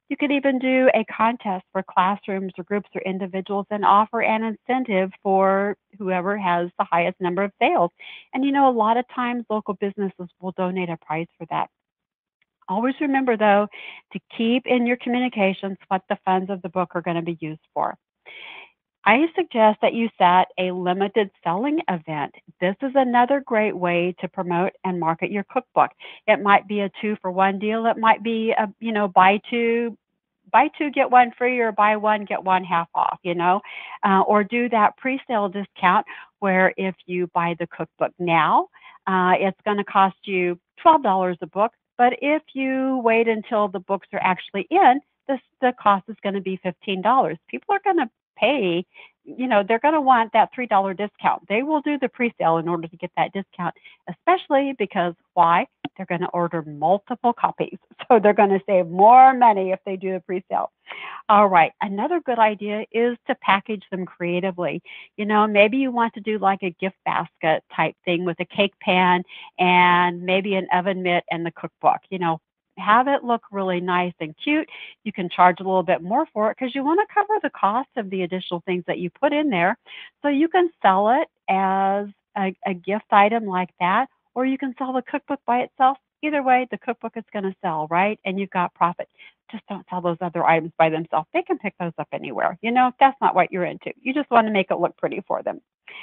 You could even do a contest for classrooms or groups or individuals and offer an incentive for whoever has the highest number of sales. And a lot of times local businesses will donate a prize for that. Always remember, though, to keep in your communications what the funds of the book are going to be used for. I suggest that you set a limited selling event. This is another great way to promote and market your cookbook. It might be a 2-for-1 deal. It might be a, buy two get one free, or buy one get one half off, or do that pre-sale discount where if you buy the cookbook now, it's going to cost you $12 a book. But if you wait until the books are actually in, the cost is going to be $15. People are going to pay, they're going to want that $3 discount. They will do the pre-sale in order to get that discount, especially because why? They're going to order multiple copies. So they're going to save more money if they do the pre-sale. All right. Another good idea is to package them creatively. Maybe you want to do like a gift basket type thing with a cake pan and maybe an oven mitt and the cookbook. Have it look really nice and cute. You can charge a little bit more for it because you want to cover the cost of the additional things that you put in there. So you can sell it as a gift item like that, or you can sell the cookbook by itself. Either way, the cookbook is going to sell, right? And you've got profit. Just don't sell those other items by themselves. They can pick those up anywhere. That's not what you're into. You just want to make it look pretty for them.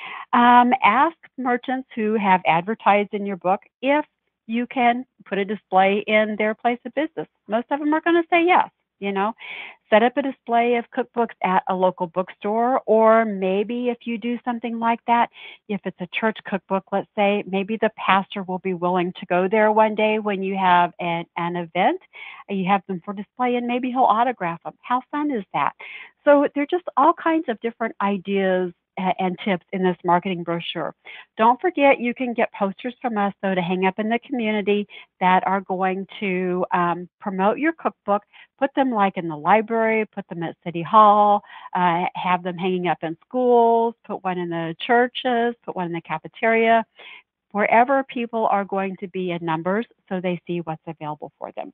Ask merchants who have advertised in your book if you can put a display in their place of business. Most of them are going to say yes. Set up a display of cookbooks at a local bookstore, or maybe if you do something like that, if it's a church cookbook, let's say, maybe the pastor will be willing to go there one day when you have an event. You have them for display, and maybe he'll autograph them. How fun is that? So there are just all kinds of different ideas and tips in this marketing brochure. Don't forget, you can get posters from us, though, to hang up in the community that are going to promote your cookbook. Put them like in the library, put them at City Hall, have them hanging up in schools, put one in the churches, put one in the cafeteria, wherever people are going to be in numbers so they see what's available for them.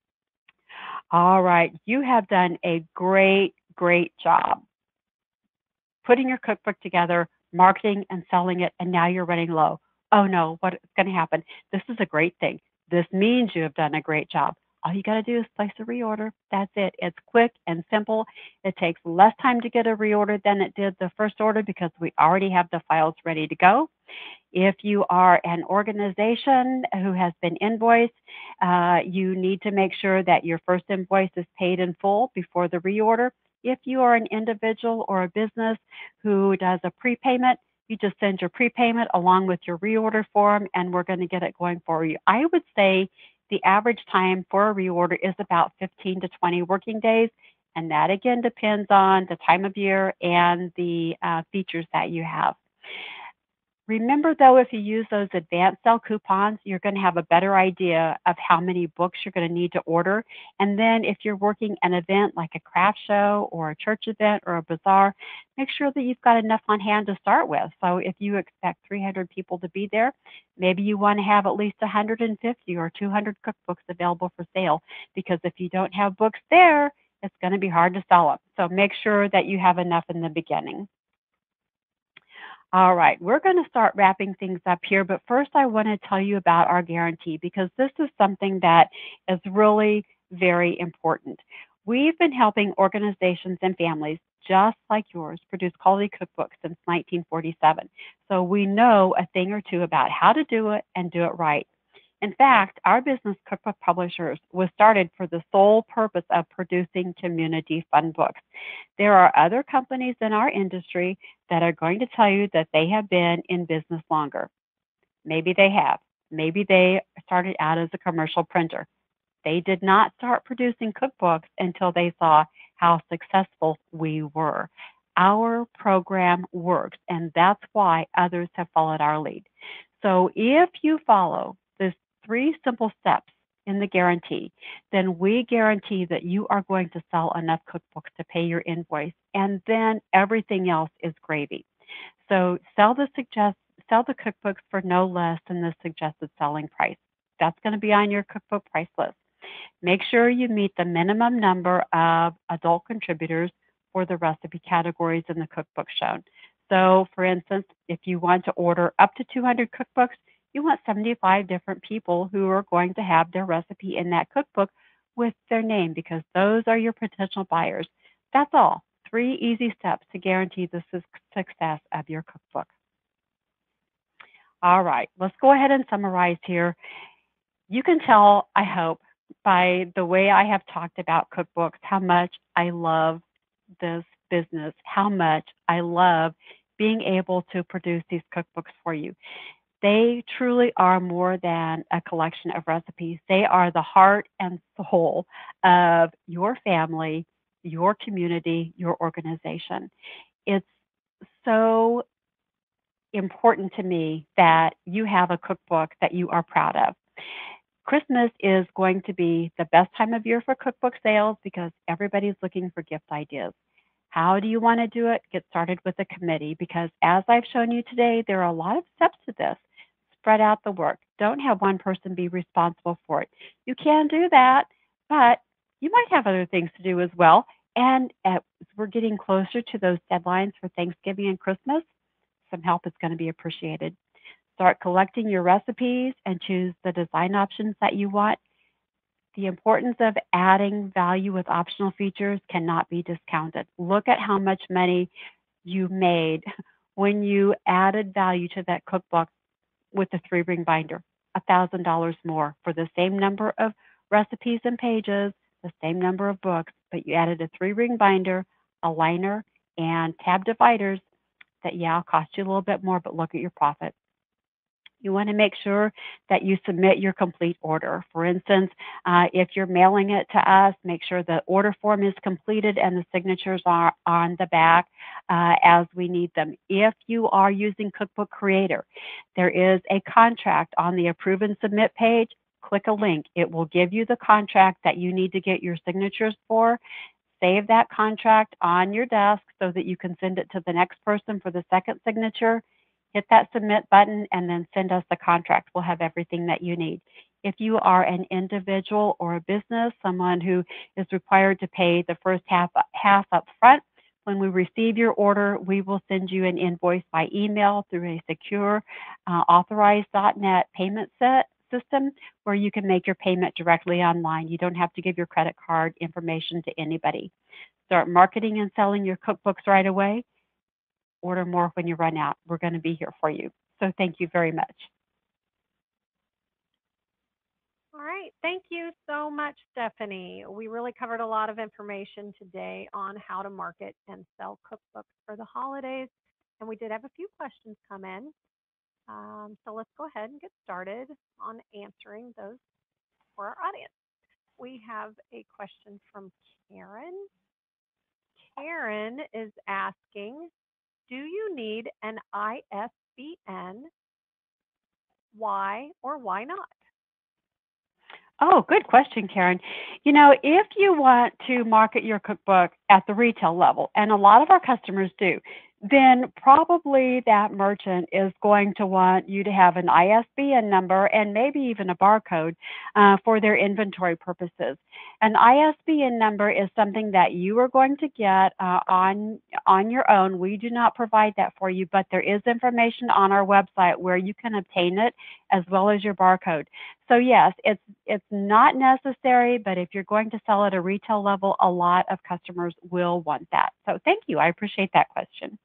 All right, you have done a great, great job putting your cookbook together, marketing and selling it, and now you're running low. Oh no, what's going to happen? This is a great thing. This means you have done a great job. All you got to do is place a reorder. That's it. It's quick and simple. It takes less time to get a reorder than it did the first order because we already have the files ready to go. If you are an organization who has been invoiced, you need to make sure that your first invoice is paid in full before the reorder. If you are an individual or a business who does a prepayment, you just send your prepayment along with your reorder form, and we're going to get it going for you. I would say the average time for a reorder is about 15 to 20 working days, and that again depends on the time of year and the features that you have. Remember, though, if you use those advanced sale coupons, you're going to have a better idea of how many books you're going to need to order. And then if you're working an event like a craft show or a church event or a bazaar, make sure that you've got enough on hand to start with. So if you expect 300 people to be there, maybe you want to have at least 150 or 200 cookbooks available for sale, because if you don't have books there, it's going to be hard to sell them. So make sure that you have enough in the beginning. All right, we're going to start wrapping things up here, but first I want to tell you about our guarantee, because this is something that is really very important. We've been helping organizations and families just like yours produce quality cookbooks since 1947. So we know a thing or two about how to do it and do it right. In fact, our business, Cookbook Publishers, was started for the sole purpose of producing community fun books. There are other companies in our industry that are going to tell you that they have been in business longer. Maybe they have. Maybe they started out as a commercial printer. They did not start producing cookbooks until they saw how successful we were. Our program works, and that's why others have followed our lead. So if you follow the 3 simple steps in the guarantee, then we guarantee that you are going to sell enough cookbooks to pay your invoice, and then everything else is gravy. So sell the cookbooks for no less than the suggested selling price. That's going to be on your cookbook price list. Make sure you meet the minimum number of adult contributors for the recipe categories in the cookbook shown. So, for instance, if you want to order up to 200 cookbooks, you want 75 different people who are going to have their recipe in that cookbook with their name because those are your potential buyers. That's all. 3 easy steps to guarantee the success of your cookbook. All right, let's go ahead and summarize here. You can tell, I hope, by the way I have talked about cookbooks, how much I love this business, how much I love being able to produce these cookbooks for you. They truly are more than a collection of recipes. They are the heart and soul of your family, your community, your organization. It's so important to me that you have a cookbook that you are proud of. Christmas is going to be the best time of year for cookbook sales because everybody's looking for gift ideas. How do you want to do it? Get started with a committee because, as I've shown you today, there are a lot of steps to this. Spread out the work. Don't have one person be responsible for it. You can do that, but you might have other things to do as well. And as we're getting closer to those deadlines for Thanksgiving and Christmas, some help is going to be appreciated. Start collecting your recipes and choose the design options that you want. The importance of adding value with optional features cannot be discounted. Look at how much money you made when you added value to that cookbook with the 3-ring binder. $1,000 more for the same number of recipes and pages, the same number of books, but you added a 3-ring binder, a liner, and tab dividers that, yeah, cost you a little bit more, but look at your profit. You want to make sure that you submit your complete order. For instance, if you're mailing it to us, make sure the order form is completed and the signatures are on the back as we need them. If you are using Cookbook Creator, there is a contract on the Approve and Submit page. Click a link. It will give you the contract that you need to get your signatures for. Save that contract on your desk so that you can send it to the next person for the second signature. Hit that submit button and then send us the contract. We'll have everything that you need. If you are an individual or a business, someone who is required to pay the first half up front, when we receive your order, we will send you an invoice by email through a secure authorized.net payment system where you can make your payment directly online. You don't have to give your credit card information to anybody. Start marketing and selling your cookbooks right away. Order more when you run out. We're going to be here for you. So thank you very much. All right. Thank you so much, Stephanie. We really covered a lot of information today on how to market and sell cookbooks for the holidays. And we did have a few questions come in. So let's go ahead and get started on answering those for our audience. We have a question from Karen. Karen is asking, do you need an ISBN? Why or why not? Oh, good question, Karen. You know, if you want to market your cookbook at the retail level, and a lot of our customers do, then probably that merchant is going to want you to have an ISBN number and maybe even a barcode for their inventory purposes. An ISBN number is something that you are going to get on your own. We do not provide that for you, but there is information on our website where you can obtain it as well as your barcode. So yes, it's not necessary, but if you're going to sell at a retail level, a lot of customers will want that. So thank you. I appreciate that question.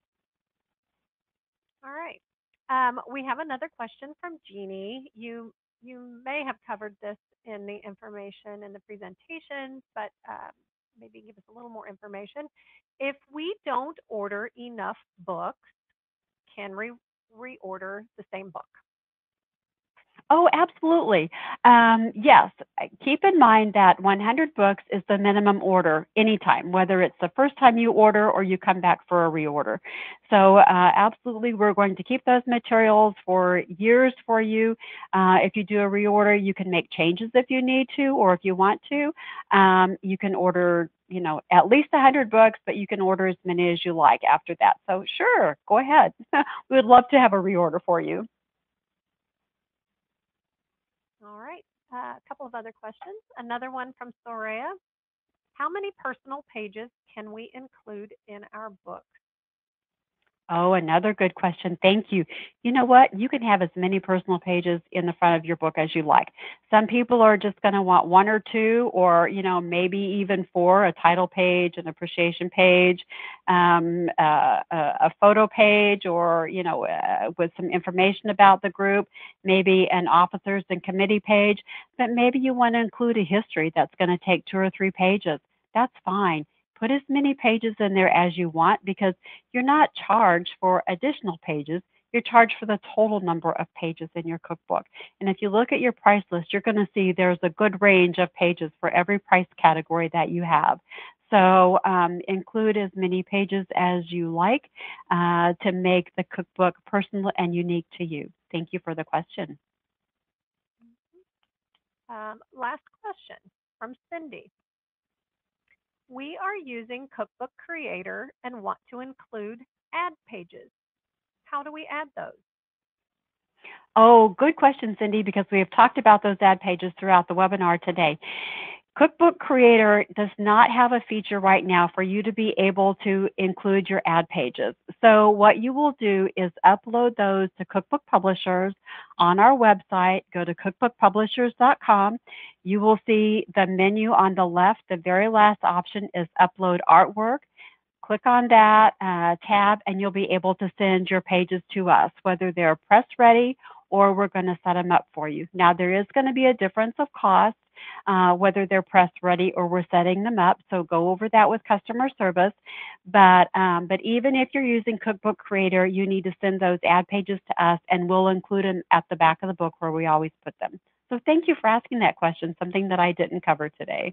All right. We have another question from Jeannie. You may have covered this in the information in the presentation, but maybe give us a little more information. If we don't order enough books, can we reorder the same book? Oh, absolutely. Yes, keep in mind that 100 books is the minimum order anytime, whether it's the first time you order or you come back for a reorder. So absolutely, we're going to keep those materials for years for you. If you do a reorder, you can make changes if you need to, or if you want to. You can order, at least 100 books, but you can order as many as you like after that. So sure, go ahead. We would love to have a reorder for you. All right. A couple of other questions. Another one from Soraya. How many personal pages can we include in our book? Oh, another good question. Thank you. You know what? You can have as many personal pages in the front of your book as you like. Some people are just going to want one or two, or, maybe even four, a title page, an appreciation page, a photo page, or, with some information about the group, maybe an officers and committee page. But maybe you want to include a history that's going to take 2 or 3 pages. That's fine. Put as many pages in there as you want because you're not charged for additional pages. You're charged for the total number of pages in your cookbook. And if you look at your price list, you're going to see there's a good range of pages for every price category that you have. So include as many pages as you like to make the cookbook personal and unique to you. Thank you for the question. Last question from Cindy. We are using Cookbook Creator and want to include ad pages. How do we add those? Oh, good question, Cindy, because we have talked about those ad pages throughout the webinar today. Cookbook Creator does not have a feature right now for you to be able to include your ad pages. So what you will do is upload those to Cookbook Publishers on our website. Go to cookbookpublishers.com. You will see the menu on the left. The very last option is Upload Artwork. Click on that tab and you'll be able to send your pages to us, whether they're press ready or we're going to set them up for you. Now, there is going to be a difference of cost, whether they're press ready or we're setting them up. So go over that with customer service. But even if you're using Cookbook Creator, you need to send those ad pages to us and we'll include them at the back of the book where we always put them. So thank you for asking that question, something that I didn't cover today.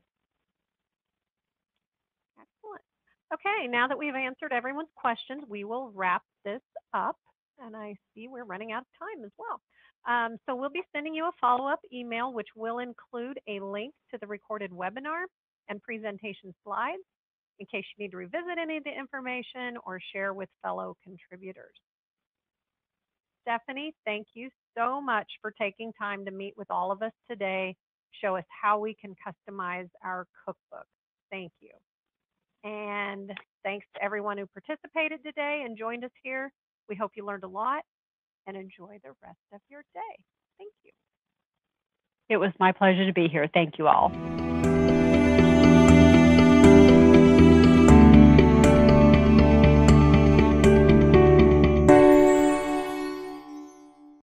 Excellent. Okay, now that we've answered everyone's questions, we will wrap this up. And I see we're running out of time as well. So we'll be sending you a follow-up email, which will include a link to the recorded webinar and presentation slides in case you need to revisit any of the information or share with fellow contributors. Stephanie, thank you so much for taking time to meet with all of us today, show us how we can customize our cookbook. Thank you. And thanks to everyone who participated today and joined us here. We hope you learned a lot and enjoy the rest of your day. Thank you. It was my pleasure to be here. Thank you all.